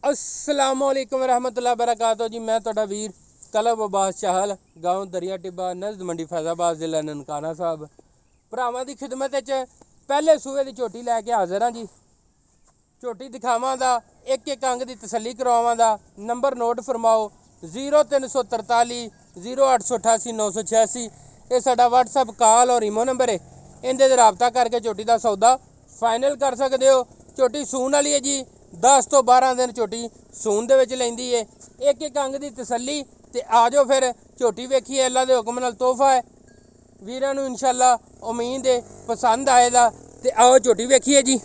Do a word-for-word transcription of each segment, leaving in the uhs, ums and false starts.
अस्सलामुअलैकुम रहमतुल्लाहि बरकातहू जी। मैं तुहाडा वीर कलब अब्बास चाहल, गाँव दरिया टिब्बा, नज़द मंडी फैजाबाद, जिला ननकाना साहब। भरावां दी खिदमत च पहले सूए दी झोटी लैके हाज़र हाँ जी। झोटी दिखावां दा, एक एक अंग की तसली करवावां दा। नंबर नोट फरमाओ जीरो तीन सौ तरताली जीरो अठ सौ अठासी नौ सौ छियासी। ये साडा व्हाट्सअप कॉल और ईमो नंबर है। इहदे ते राबता करके झोटी का सौदा फाइनल कर सकते हो। झोटी सून वाली है जी, दस तो बारह दिन झोटी सून दे विच लैंदी है। एक एक अंग की तसली ते आ जाओ फिर झोटी वेखिए। अल्लाह के हुक्म नाल तोहफा है वीरां नूं, इंशाअल्लाह उम्मीद है पसंद आएगा। ते आओ झोटी वेखिए जी।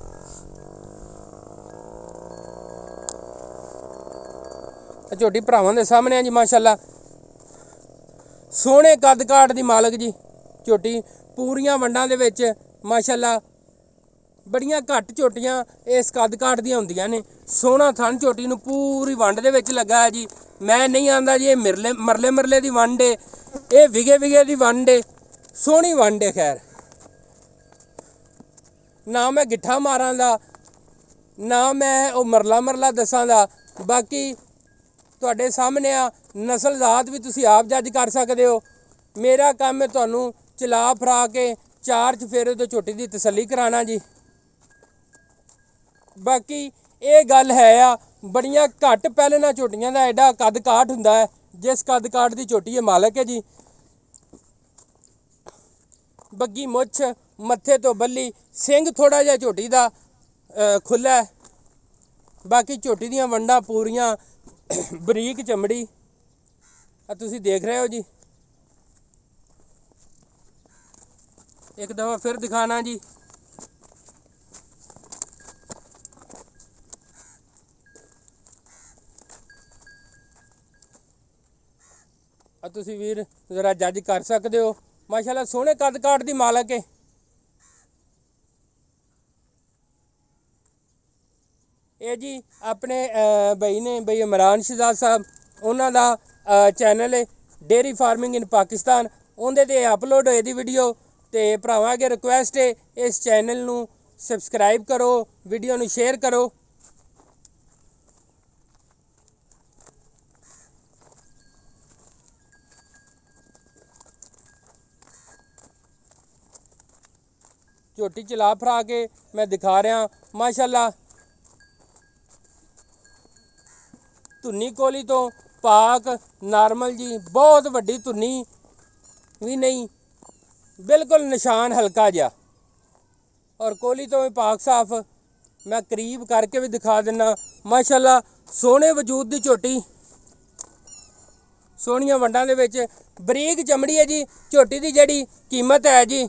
झोटी भरावां दे सामने जी, माशाअल्लाह सोहणे कद काठ दी मालक जी। झोटी पूरियां वंडां दे विच माशाअल्लाह बड़ियां घट झोटियां इस कद काठ दियां हुंदियां ने। सोहना थन झोटी नूं पूरी वंड दे विच लगा है जी। मैं नहीं आंदा जी ये मिरले मरले मरले दी वंड है, ये विगे विगे दी वंड है। सोहनी वंड है। खैर ना मैं गिट्ठा मारां दा, ना मैं वो मरला मरला दसां दा। बाकी तुहाडे सामने आ, नस्ल जात भी तुसीं आप जज कर सकते हो। मेरा काम है तुहानूं चला फरा के चार चफेरे तो झोटी की तसली कराना जी। बाकी ये गल है आ, बड़ियां घट पहलना झोटियां का एडा कद काठ हुंदा है। जिस कद काठ की झोटी है मालक है जी। बग्गी मुछ, मत्थे तो बल्ली, सिंग थोड़ा जिहा झोटी का खुला है। बाकी झोटी दियां वंडां पूरियां बरीक चमड़ी तुसीं देख रहे हो जी। एक दफ़ा फिर दिखाना जी। तुसीं वीर जरा जज कर सकते हो। माशाअल्लाह सोहणे कद काठ दी मालक है। ये जी अपने बई ने बई इमरान शहजाद साहब, उन्हों का चैनल है डेयरी फार्मिंग इन पाकिस्तान। उनदे ते अपलोड होई दी वीडियो। तो भरावां अगे रिक्वेस्ट है इस चैनल नूं सबसक्राइब करो, वीडियो नूं शेयर करो। झोटी चला फरा के मैं दिखा रहा माशाअल्लाह। धुन्नी कोली तो पाक नॉर्मल जी, बहुत वड्डी धुन्नी भी नहीं, बिल्कुल निशान हल्का जिहा। और कोली तो भी पाक साफ। मैं करीब करके भी दिखा देना माशाअल्लाह। सोहणे वजूद दी झोटी, सोहणियां वंडां दे विच बरीक चमड़ी है जी। झोटी दी जिहड़ी कीमत है जी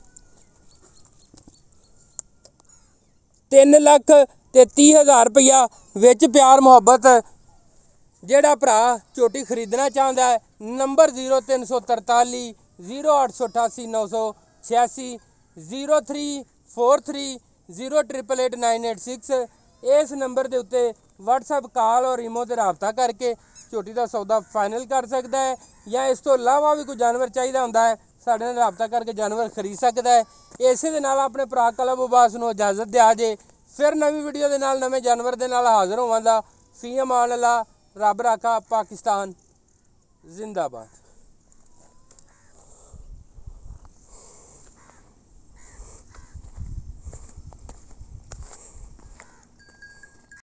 तीन लख ते तीह हज़ार रुपया विच प्यार मुहब्बत। जेड़ा भरा झोटी खरीदना चाहता है, नंबर जीरो तीन सौ तरताली जीरो अठ सौ अठासी नौ सौ छियासी zero three four three zero triple eight nine eight six. इस नंबर के उत्ते व्हाट्सअप कॉल और ईमो से राबता करके झोटी का सौदा फाइनल कर सकता है। या इस तो इलावा भी कोई जानवर चाहिए होंदा है, साडे नाल राबता करके जानवर खरीद सकता है। इसे दे नाल अपने भरा कलब अब्बास नूं इजाजत दिया जे। फिर नवीं वीडियो के नाल नवे जानवर के नाल हाज़र होवांगा। फी अमान अल्लाह, रब राखा, पाकिस्तान जिंदाबाद।